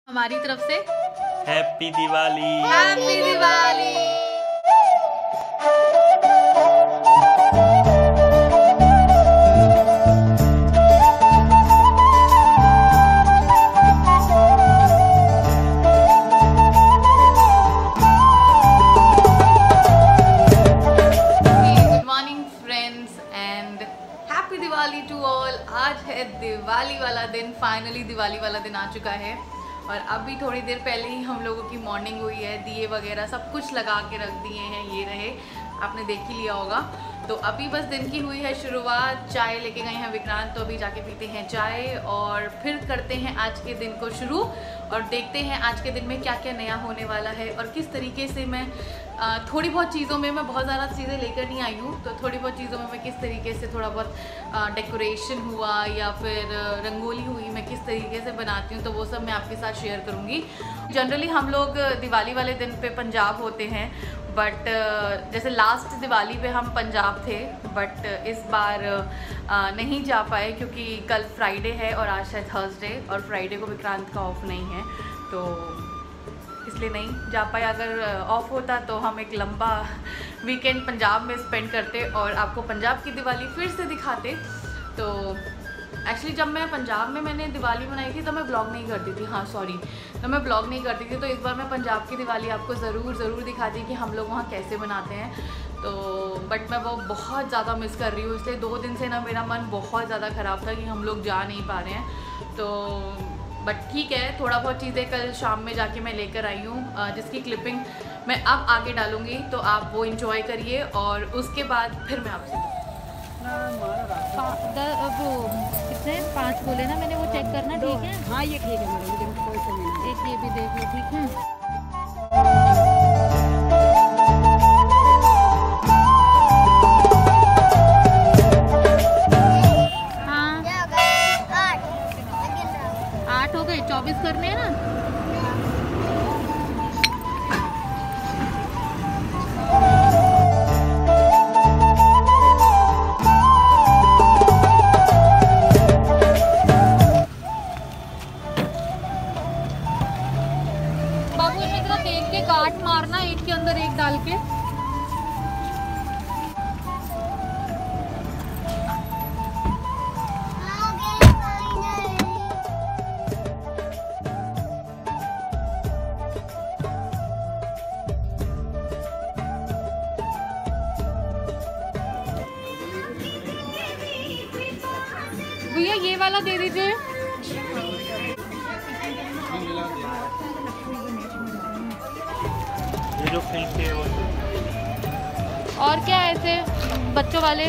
हमारी तरफ से happy Diwali. Happy Diwali. Good morning friends and happy Diwali to all. आज है दिवाली वाला दिन, फाइनली दिवाली वाला दिन आ चुका है और अभी थोड़ी देर पहले ही हम लोगों की मॉर्निंग हुई है। दिए वगैरह सब कुछ लगा के रख दिए हैं, ये रहे, आपने देख ही लिया होगा। तो अभी बस दिन की हुई है शुरुआत। चाय लेके गए हैं विक्रांत, तो अभी जाके पीते हैं चाय और फिर करते हैं आज के दिन को शुरू और देखते हैं आज के दिन में क्या क्या नया होने वाला है और किस तरीके से मैं थोड़ी बहुत चीज़ों में, मैं बहुत ज़्यादा चीज़ें लेकर नहीं आई हूँ, तो थोड़ी बहुत चीज़ों में मैं किस तरीके से थोड़ा बहुत डेकोरेशन हुआ या फिर रंगोली हुई, मैं किस तरीके से बनाती हूँ, तो वो सब मैं आपके साथ शेयर करूँगी। जनरली हम लोग दिवाली वाले दिन पे पंजाब होते हैं, बट जैसे लास्ट दिवाली पे हम पंजाब थे, बट इस बार नहीं जा पाए क्योंकि कल फ्राइडे है और आज है थर्सडे और फ्राइडे को विक्रांत का ऑफ नहीं है, तो इसलिए नहीं जा पाए। अगर ऑफ होता तो हम एक लंबा वीकेंड पंजाब में स्पेंड करते और आपको पंजाब की दिवाली फिर से दिखाते। तो एक्चुअली जब मैं पंजाब में मैंने दिवाली मनाई थी तो मैं ब्लॉग नहीं करती थी, हाँ सॉरी, तो मैं ब्लॉग नहीं करती थी। तो इस बार मैं पंजाब की दिवाली आपको ज़रूर दिखाती कि हम लोग वहाँ कैसे मनाते हैं। तो बट मैं वो बहुत ज़्यादा मिस कर रही हूँ, इसलिए 2 दिन से ना मेरा मन बहुत ज़्यादा ख़राब था कि हम लोग जा नहीं पा रहे हैं। तो बट ठीक है, थोड़ा बहुत चीज़ें कल शाम में जाके मैं लेकर आई हूँ, जिसकी क्लिपिंग मैं अब आगे डालूँगी, तो आप वो इंजॉय करिए और उसके बाद फिर मैं आपसे वो कितने 5 बोले ना मैंने, वो चेक करना, ठीक है? हाँ ये ठीक है मैडम, कोई कमी नहीं। एक ये भी देख लो, ठीक है? हाँ 8 हो गए, 24 करने हैं ना। काट मारना एक के अंदर एक डाल के। भैया ये वाला दे दीजिए। जो खिलते हैं वो और क्या है ऐसे बच्चों वाले?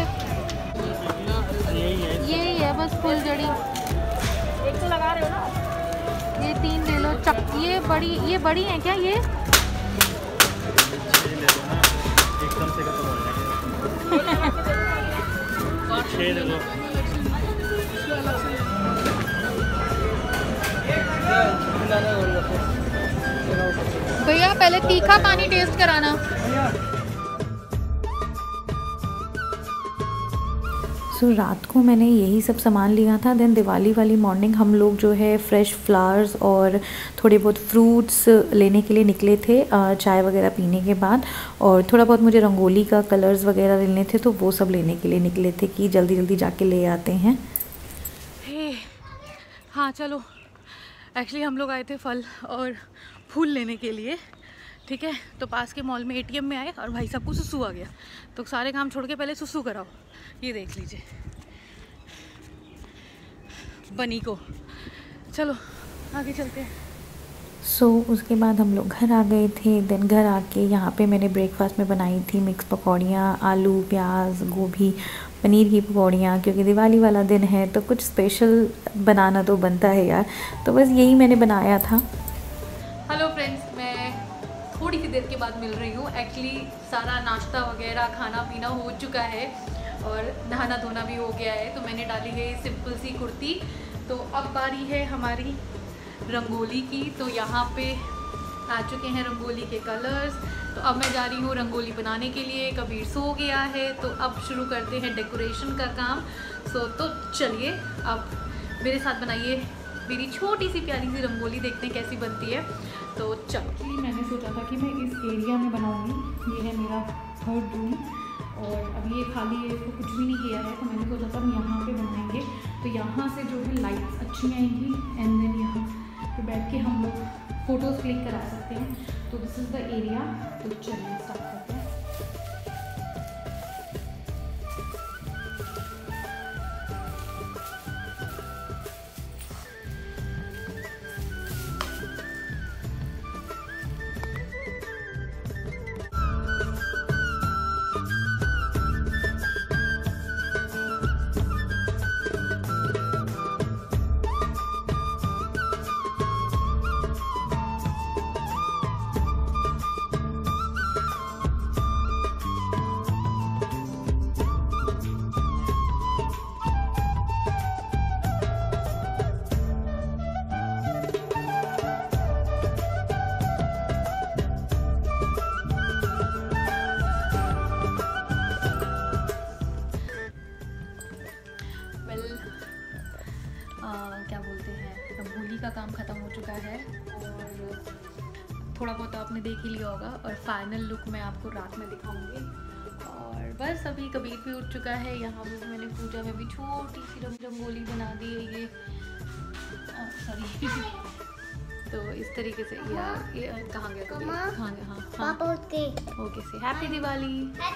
यही है बस फुलझड़ी। एक तो लगा रहे हो ना, ये 3 ले लो। ये बड़ी है क्या ये? ले लो ना, एकदम से खत्म हो जाएगा। 6 ले लो। भैया पहले तीखा पानी टेस्ट कराना। रात को मैंने यही सब सामान लिया था। देन दिवाली वाली मॉर्निंग हम लोग जो है फ्रेश फ्लावर्स और थोड़े बहुत फ्रूट्स लेने के लिए निकले थे चाय वगैरह पीने के बाद, और थोड़ा बहुत मुझे रंगोली का कलर्स वगैरह लेने थे, तो वो सब लेने के लिए निकले थे कि जल्दी जाके ले आते हैं। हाँ चलो, एक्चुअली हम लोग आए थे फल और फूल लेने के लिए, ठीक है? तो पास के मॉल में ATM में आए और भाई साहब को सुसु आ गया, तो सारे काम छोड़ के पहले सुसु कराओ। ये देख लीजिए बनी को। चलो आगे चलते हैं। उसके बाद हम लोग घर आ गए थे। देन घर आके यहाँ पे मैंने ब्रेकफास्ट में बनाई थी मिक्स पकौड़ियाँ, आलू प्याज गोभी पनीर की पकौड़ियाँ, क्योंकि दिवाली वाला दिन है तो कुछ स्पेशल बनाना तो बनता है यार, तो बस यही मैंने बनाया था। हेलो फ्रेंड्स, मैं थोड़ी सी देर के बाद मिल रही हूँ। एक्चुअली सारा नाश्ता वगैरह खाना पीना हो चुका है और नहाना धोना भी हो गया है, तो मैंने डाली है सिंपल सी कुर्ती। तो अब बारी है हमारी रंगोली की। तो यहाँ पे आ चुके हैं रंगोली के कलर्स, तो अब मैं जा रही हूँ रंगोली बनाने के लिए। कबीर सो गया है, तो अब शुरू करते हैं डेकोरेशन का काम। तो चलिए अब मेरे साथ बनाइए मेरी छोटी सी प्यारी सी रंगोली देखते हैं कैसी बनती है। तो चलो, मैंने सोचा था कि मैं इस एरिया में बनाऊँगी। ये है मेरा थर्ड रूम और अभी ये खाली है, इसको कुछ भी नहीं किया है, तो मैंने सोचा था हम यहाँ पे बनाएंगे। तो यहाँ से जो है लाइट्स अच्छी आएंगी एंड देन यहाँ पे बैठ के हम लोग फ़ोटोज़ क्लिक करा सकते हैं। तो दिस इज़ द एरिया। तो चलिए स्टार्ट करते हैं। क्या बोलते हैं, रंगोली का काम ख़त्म हो चुका है और थोड़ा बहुत आपने देख ही लिया होगा और फाइनल लुक मैं आपको रात में दिखाऊंगी। और बस अभी कबीर भी उठ चुका है। यहाँ पे मैंने पूजा में भी छोटी सी रंगोली बना दी है ये, सॉरी। तो इस तरीके से यार ये कहाँ गया कबीर, कहाँ गया? हाँ पापा ओके से हैप्पी दिवाली।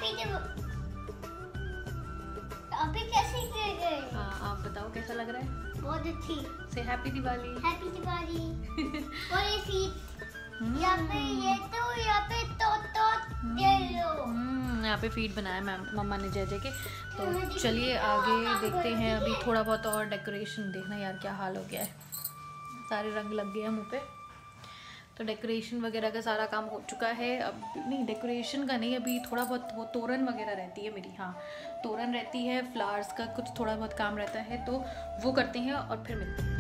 अभी कैसे गए? हाँ आप बताओ कैसा लग रहा है? बहुत अच्छी। से हैप्पी दिवाली। हैप्पी दिवाली। और ये फीट यहाँ पे, ये तो यहाँ पे तो ये लो। यहाँ पे फीट बनाया मैम मम्मा ने जय जय के। तो चलिए आगे देखते हैं। अभी थोड़ा बहुत और डेकोरेशन देखना यार क्या हाल हो गया है, सारे रंग लग गए हैं मुँह पे। तो डेकोरेशन वगैरह का सारा काम हो चुका है। अब नहीं डेकोरेशन का नहीं, अभी थोड़ा बहुत वो तोरण वगैरह रहती है मेरी, हाँ तोरण रहती है, फ्लावर्स का कुछ थोड़ा बहुत काम रहता है, तो वो करते हैं और फिर मिलते हैं।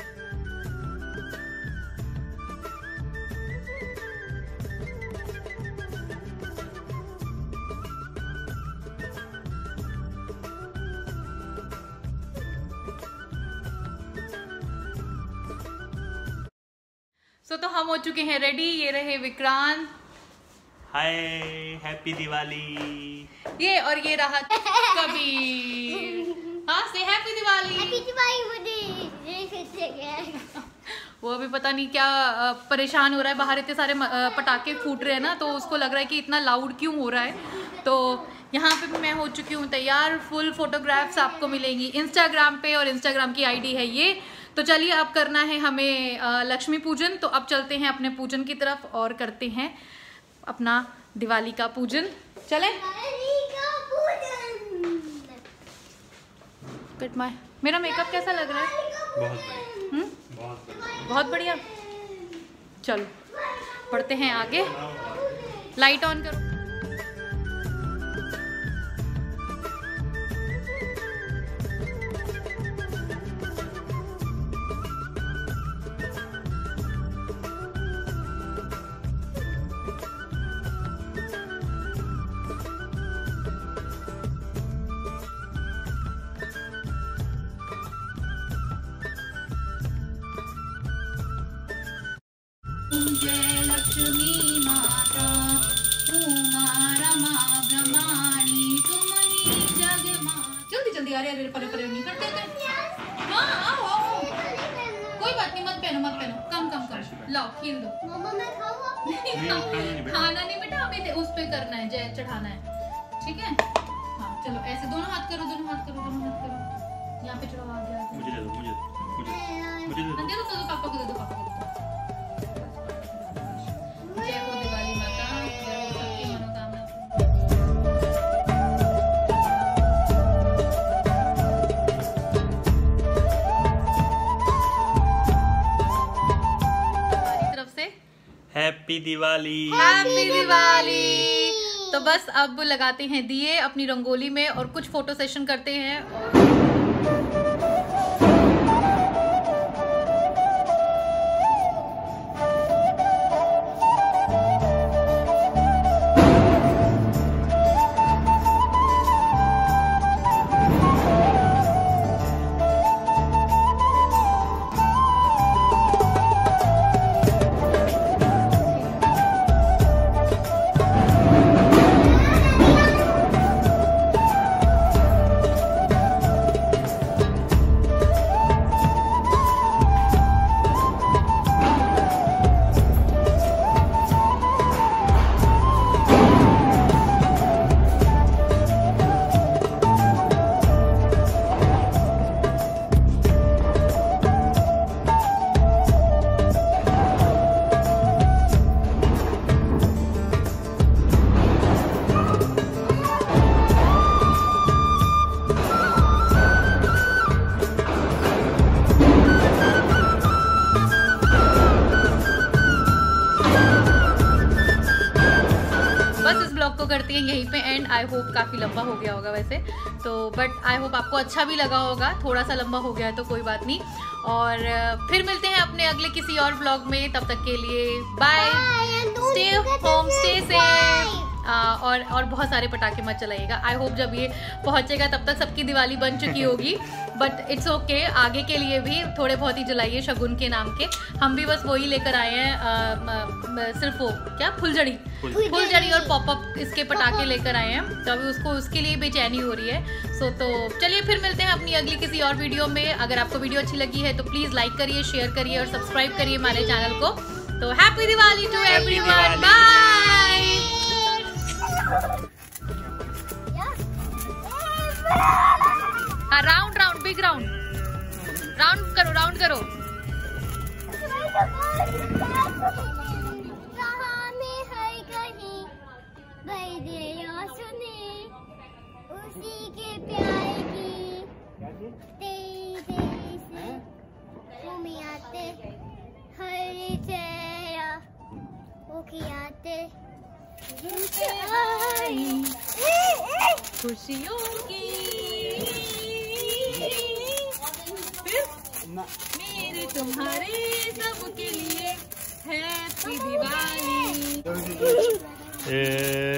तो हम हो चुके हैं रेडी। ये रहे विक्रांत, हाय हैप्पी दिवाली। ये और ये रहा कबीर। हाँ से हैप्पी दिवाली। हैप्पी दिवाली मुझे फिर से गया। वो अभी पता नहीं क्या परेशान हो रहा है, बाहर इतने सारे पटाखे फूट रहे हैं ना, तो उसको लग रहा है कि इतना लाउड क्यों हो रहा है। तो यहाँ पे भी मैं हो चुकी हूँ तैयार। फुल फोटोग्राफ्स आपको मिलेंगी इंस्टाग्राम पे और इंस्टाग्राम की आईडी है ये। तो चलिए अब करना है हमें लक्ष्मी पूजन। तो अब चलते हैं अपने पूजन की तरफ और करते हैं अपना दिवाली का पूजन। चलें? बट मेरा मेकअप कैसा लग रहा है? बहुत बढ़िया, बहुत बढ़िया। चलो बढ़ते हैं आगे। लाइट ऑन करो। जय लक्ष्मी माता उमा रमा ब्रह्माणी तुम्हारी जग मां। जल्दी जल्दी अरे अरे परे परे नहीं करते थे। हाँ आओ आओ, कोई बात नहीं, मत पहनो मत पहनो, कम कम कर लाओ खील दो। मम्मा मैं खाऊं? खाना नहीं बेटा, अभी उस पे करना है, जय चढ़ाना है, ठीक है? हाँ चलो ऐसे दोनों हाथ करो, दोनों हाथ करो, दोनों हाथ करो। यहाँ पे चढ़ो आगे आगे। मुझे दे दो, मुझे दे दो। दे दो पापा को, दे दो पापा को। जय हो दिवाली माता, जय हो सबकी मनोकामना। हमारी तरफ से हैप्पी दिवाली। हैप्पी दिवाली। तो बस अब लगाते हैं दिए अपनी रंगोली में और कुछ फोटो सेशन करते हैं। को करते हैं यहीं पे एंड। आई होप काफ़ी लंबा हो गया होगा वैसे तो, बट आई होप आपको अच्छा भी लगा होगा। थोड़ा सा लंबा हो गया है तो कोई बात नहीं। और फिर मिलते हैं अपने अगले किसी और व्लॉग में। तब तक के लिए bye, stay home, stay safe. और बहुत सारे पटाखे मत चलाइएगा। आई होप जब ये पहुंचेगा तब तक सबकी दिवाली बन चुकी होगी, बट इट्स ओके। आगे के लिए भी थोड़े बहुत ही जलाइए शगुन के नाम के। हम भी बस वही लेकर आए हैं, सिर्फ वो क्या फुलझड़ी और पॉपअप इसके पटाखे लेकर आए हैं, तो अभी उसके लिए बेचैनी हो रही है। तो चलिए फिर मिलते हैं अपनी अगली किसी और वीडियो में। अगर आपको वीडियो अच्छी लगी है तो प्लीज़ लाइक करिए, शेयर करिए और सब्सक्राइब करिए हमारे चैनल को। तो happy Diwali to everyone, bye. Round round big round करो, राउंड करो। उसी के प्यार की आते हर चेहरा खुशियों की मेरे तुम्हारे सबके लिए हैप्पी दिवाली।